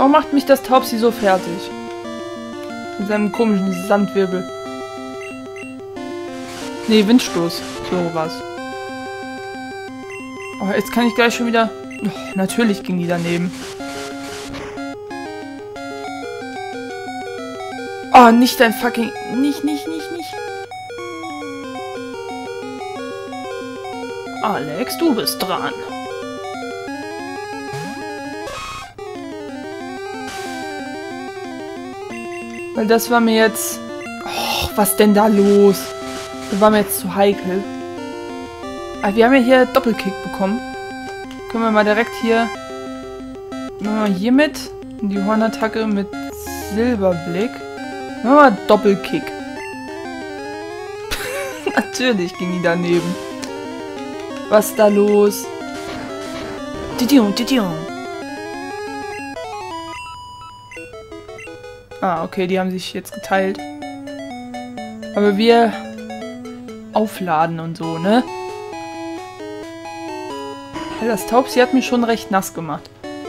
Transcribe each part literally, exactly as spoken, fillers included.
Warum macht mich das Taubsi so fertig? Mit seinem komischen Sandwirbel. Nee, Windstoß. So was. Oh, jetzt kann ich gleich schon wieder... Oh, natürlich ging die daneben. Oh, nicht dein fucking... Nicht, nicht, nicht, nicht. Alex, du bist dran. Weil das war mir jetzt... Oh, was denn da los? Das war mir jetzt zu heikel. Ah, wir haben ja hier Doppelkick bekommen. Können wir mal direkt hier... Machen wir hier mit. In die Hornattacke mit Silberblick. Machen wir mal Doppelkick. Natürlich ging die daneben. Was ist da los? Didion, Didion. Ah, okay, die haben sich jetzt geteilt. Aber wir aufladen und so, ne? Ja, das Taubsi hat mich schon recht nass gemacht.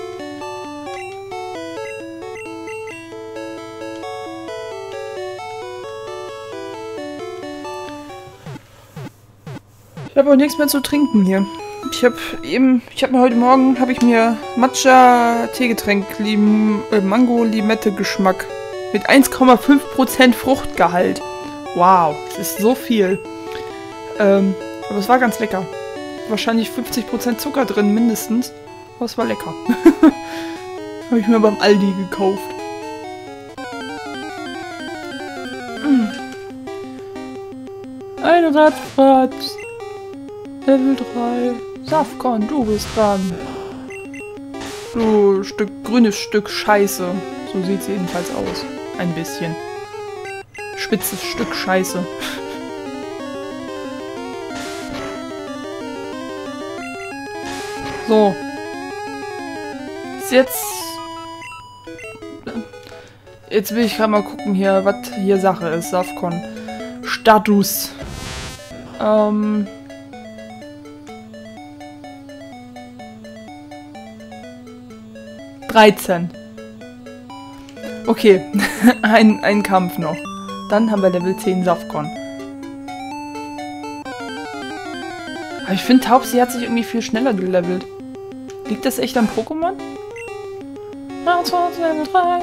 Ich habe auch nichts mehr zu trinken hier. Ich habe eben, ich habe mir heute Morgen, habe ich mir Matcha-Teegetränk, Lim äh, Mango-Limette-Geschmack mit eins Komma fünf Prozent Fruchtgehalt. Wow, das ist so viel. Ähm, aber es war ganz lecker. Wahrscheinlich fünfzig Prozent Zucker drin, mindestens. Aber es war lecker. Habe ich mir beim Aldi gekauft. Mm. Ein Radfratz. Level drei. Safcon, du bist dran. Du Stück, grünes Stück Scheiße. So sieht sie jedenfalls aus. Ein bisschen. Spitzes Stück Scheiße. So. Ist jetzt... Jetzt will ich gerade mal gucken hier, was hier Sache ist. Safcon. Status. Ähm... dreizehn. Okay, ein, ein Kampf noch. Dann haben wir Level zehn Safcon. Aber ich finde, Taubsi hat sich irgendwie viel schneller gelevelt. Liegt das echt am Pokémon? Level drei.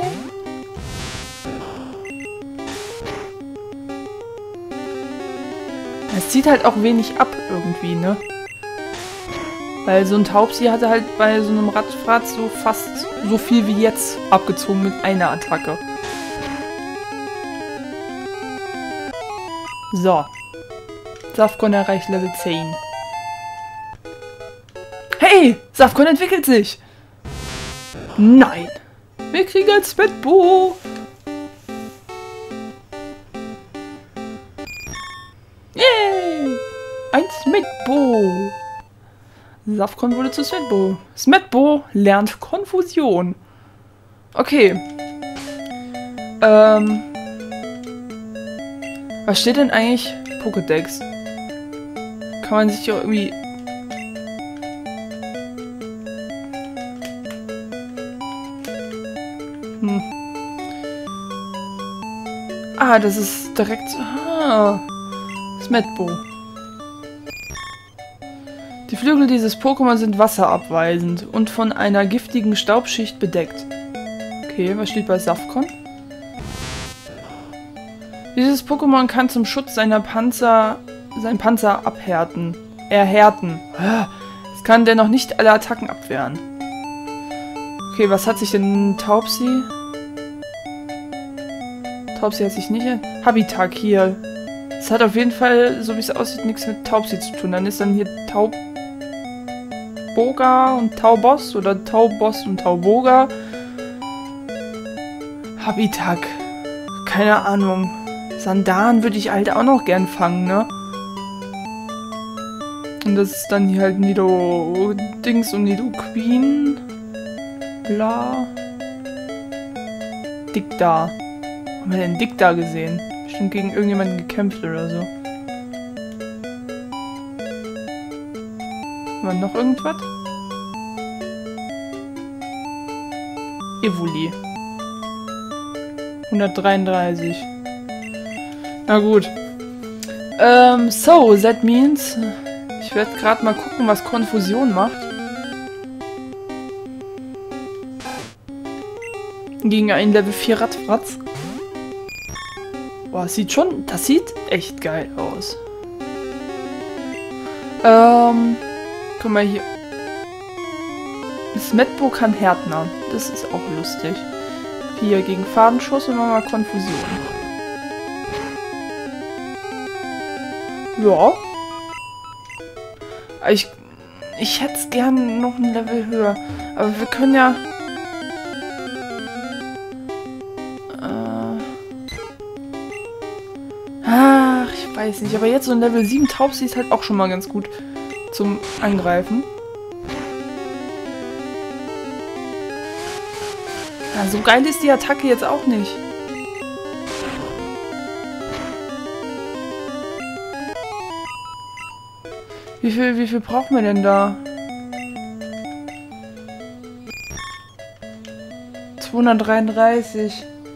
Es zieht halt auch wenig ab irgendwie, ne? Weil so ein Taubsi hatte halt bei so einem Radfratz so fast so viel wie jetzt abgezogen mit einer Attacke. So. Safcon erreicht Level zehn. Hey! Safcon entwickelt sich! Nein! Wir kriegen ein Smetbo! Yay! Ein Smetbo! Safcon wurde zu Smetbo. Smetbo lernt Konfusion. Okay. Ähm. Was steht denn eigentlich? Pokédex. Kann man sich ja irgendwie... Hm. Ah, das ist direkt... Ah. Smetbo. Die Flügel dieses Pokémon sind wasserabweisend und von einer giftigen Staubschicht bedeckt. Okay, was steht bei Safcon? Dieses Pokémon kann zum Schutz seiner Panzer sein Panzer abhärten. Erhärten. Es kann dennoch nicht alle Attacken abwehren. Okay, was hat sich denn Taubsi? Taubsi hat sich nicht... Habitat hier. Es hat auf jeden Fall, so wie es aussieht, nichts mit Taubsi zu tun. Dann ist dann hier Taub... Boga und Taubos oder Taubos und Tauboga. Habitat. Keine Ahnung. Sandan würde ich halt auch noch gern fangen, ne? Und das ist dann hier halt Nido Dings und Nido Queen. Bla. Dicta. Haben wir denn Dicta gesehen? Bestimmt gegen irgendjemanden gekämpft oder so. Haben wir noch irgendwas? Evoli. hundertdreiunddreißig. Na gut. Ähm, so, that means... Ich werde gerade mal gucken, was Konfusion macht. Gegen einen Level vier Radfratz. Boah, sieht schon... Das sieht echt geil aus. Ähm... Guck mal hier. Smetbo kann Härtner. Das ist auch lustig. Hier gegen Fadenschuss und nochmal Konfusion. Ja. Ich, ich hätte es gern noch ein Level höher. Aber wir können ja... Äh, ach, ich weiß nicht. Aber jetzt so ein Level sieben Taubsi ist halt auch schon mal ganz gut zum Angreifen. Ja, so geil ist die Attacke jetzt auch nicht. Wie viel, wie viel brauchen wir denn da? zweihundertdreiunddreißig.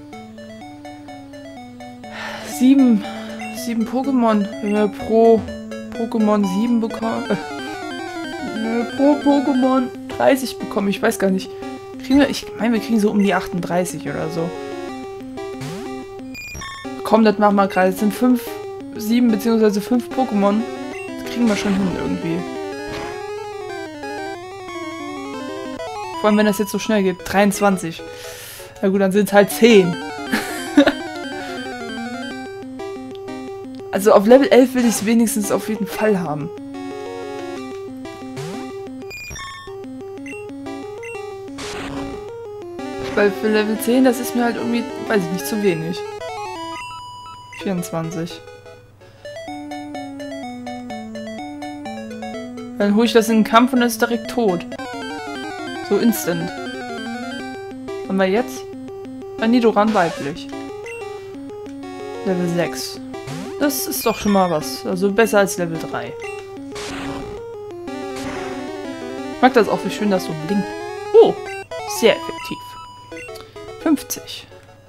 Sieben. Sieben Pokémon. Wenn wir pro Pokémon sieben bekommen. Äh, pro Pokémon dreißig bekommen. Ich weiß gar nicht. Kriegen wir, ich meine, wir kriegen so um die achtunddreißig oder so. Komm, das machen wir gerade. Es sind fünf, sieben beziehungsweise fünf Pokémon. Kriegen wir schon hin irgendwie. Vor allem, wenn das jetzt so schnell geht. dreiundzwanzig. Na gut, dann sind es halt zehn. Also auf Level elf will ich es wenigstens auf jeden Fall haben. Weil für Level zehn, das ist mir halt irgendwie, weiß ich nicht, zu wenig. vierundzwanzig. Dann hole ich das in den Kampf und dann ist es direkt tot. So instant. Und wir jetzt? Ein Nidoran weiblich. Level sechs. Das ist doch schon mal was. Also besser als Level drei. Ich mag das auch, wie schön das so blinkt. Oh, sehr effektiv. fünfzig.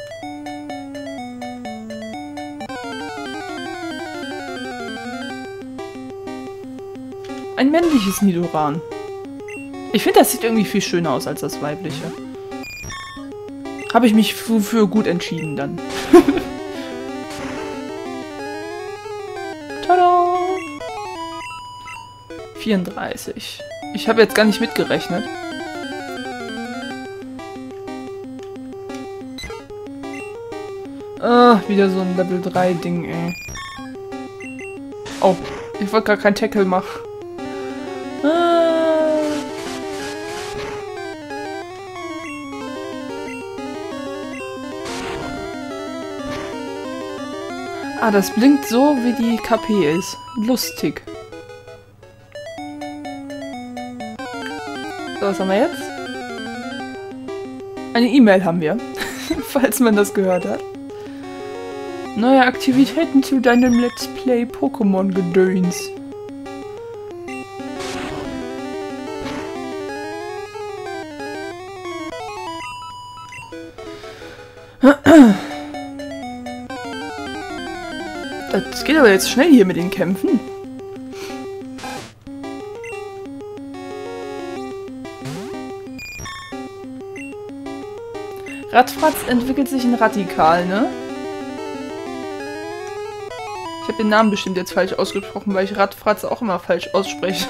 Ein männliches Nidoran. Ich finde, das sieht irgendwie viel schöner aus als das weibliche. Habe ich mich für, für gut entschieden dann. Tada! vierunddreißig. Ich habe jetzt gar nicht mitgerechnet. Ah, wieder so ein Level drei Ding, ey. Oh, ich wollte gar keinen Tackle machen. Ah. ah, das blinkt so, wie die K P ist. Lustig. So, was haben wir jetzt? Eine E-Mail haben wir, falls man das gehört hat. Neue Aktivitäten zu deinem Let's Play Pokémon Gedöns. Das geht aber jetzt schnell hier mit den Kämpfen. Radfratz entwickelt sich in Radikal, ne? Ich habe den Namen bestimmt jetzt falsch ausgesprochen, weil ich Radfratz auch immer falsch ausspreche.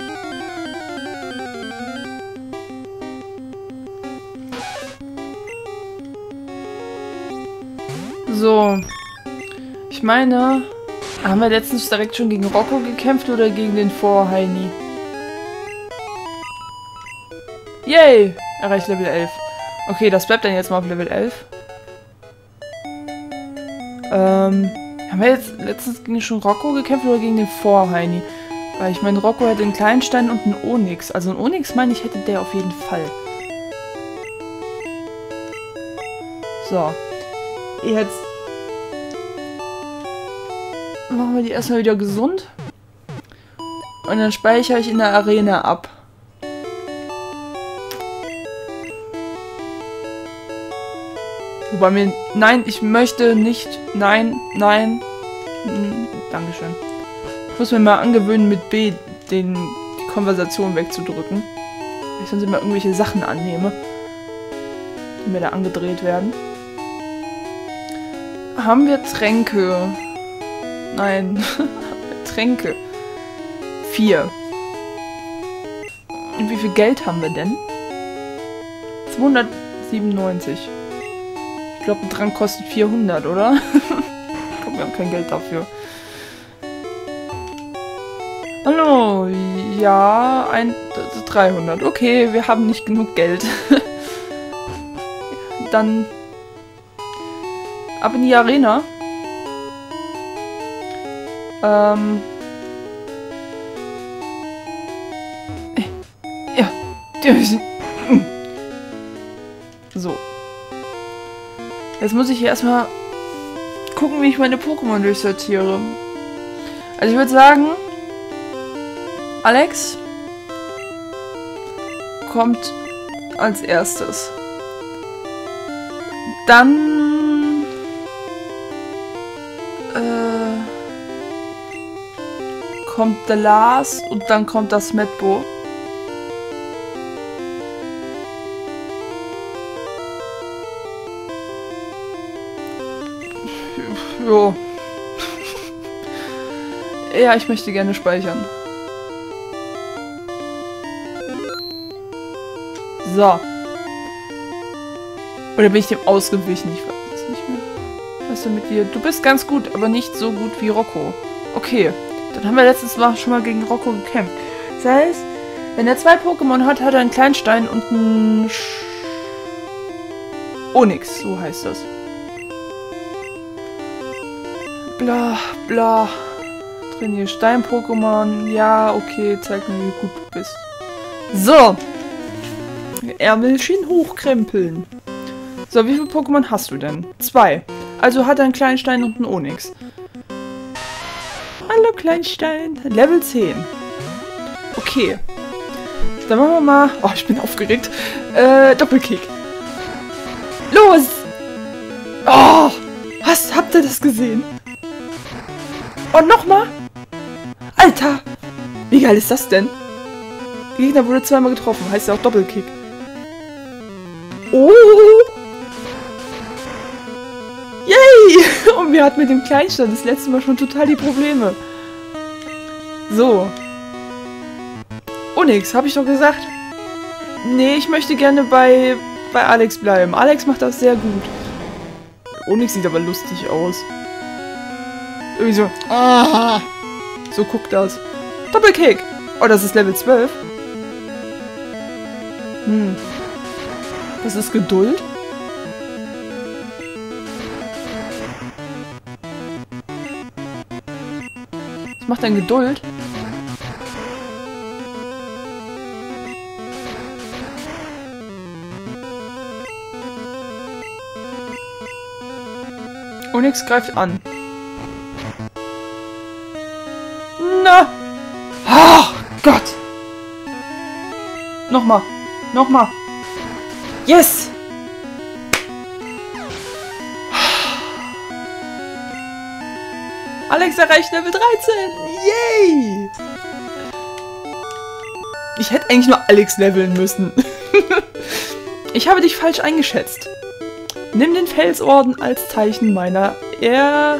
So. Ich meine, haben wir letztens direkt schon gegen Rocco gekämpft oder gegen den Vorheini? Yay! Erreicht Level elf. Okay, das bleibt dann jetzt mal auf Level elf. Ähm, haben wir jetzt letztens gegen schon Rocco gekämpft oder gegen den Vorheini? Weil ich meine, Rocco hätte einen Kleinstein und einen Onyx. Also einen Onyx, meine ich, hätte der auf jeden Fall. So. Jetzt machen wir die erstmal wieder gesund. Und dann speichere ich in der Arena ab. Wobei mir... Nein, ich möchte nicht... Nein, nein. Hm, Dankeschön. Ich muss mir mal angewöhnen, mit B den, die Konversation wegzudrücken. Weil ich sonst immer irgendwelche Sachen annehme, die mir da angedreht werden. Haben wir Tränke? Nein. Tränke. Vier. Und wie viel Geld haben wir denn? zweihundertsiebenundneunzig. Ich glaube, ein Trank kostet vierhundert, oder? Ich glaube, wir haben kein Geld dafür. Hallo, ja, ein, dreihundert. Okay, wir haben nicht genug Geld. Dann ab in die Arena. Ähm. Ja. So. Jetzt muss ich hier erstmal gucken, wie ich meine Pokémon durchsortiere. Also ich würde sagen, Alex kommt als erstes. Dann äh, kommt der Lars und dann kommt das Medbo. Jo. Ja, ich möchte gerne speichern. So. Oder bin ich dem ausgewichen? Ich weiß es nicht mehr. Was ist denn mit dir? Du bist ganz gut, aber nicht so gut wie Rocco. Okay. Dann haben wir letztes Mal schon mal gegen Rocco gekämpft. Das heißt, wenn er zwei Pokémon hat, hat er einen Kleinstein und einen Sch Onyx, so heißt das. Bla, bla. Trainier Stein-Pokémon. Ja, okay, zeig mir, wie gut du bist. So. Ärmelchen hochkrempeln. So, wie viele Pokémon hast du denn? Zwei. Also hat er einen Kleinstein und einen Onyx. Hallo Kleinstein. Level zehn. Okay. Dann machen wir mal... Oh, ich bin aufgeregt. Äh, Doppelkick. Los! Oh! Was? Habt ihr das gesehen? Und nochmal? Alter! Wie geil ist das denn? Der Gegner wurde zweimal getroffen. Heißt ja auch Doppelkick. Oh! Yay! Und wir hatten mit dem Kleinstand das letzte Mal schon total die Probleme. So. Onyx, habe ich doch gesagt. Nee, ich möchte gerne bei, bei Alex bleiben. Alex macht das sehr gut. Onyx sieht aber lustig aus. Irgendwie so. Ah, so guckt das. Doppelkick! Oh, das ist Level zwölf. Hm. Das ist Geduld. Was macht denn Geduld? Onyx greift an. Na! Oh Gott! Nochmal! Nochmal! Yes! Alex erreicht Level dreizehn! Yay! Ich hätte eigentlich nur Alex leveln müssen. Ich habe dich falsch eingeschätzt. Nimm den Felsorden als Zeichen meiner Er...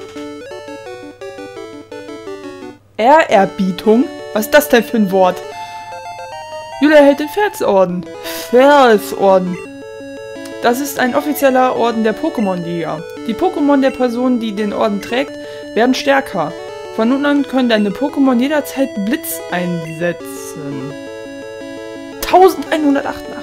Ehrerbietung? Was ist das denn für ein Wort? Julia erhält den Felsorden. Felsorden. Das ist ein offizieller Orden der Pokémon-Liga. Die Pokémon der Person, die den Orden trägt, werden stärker. Von nun an können deine Pokémon jederzeit Blitz einsetzen. elfhundertachtundachtzig.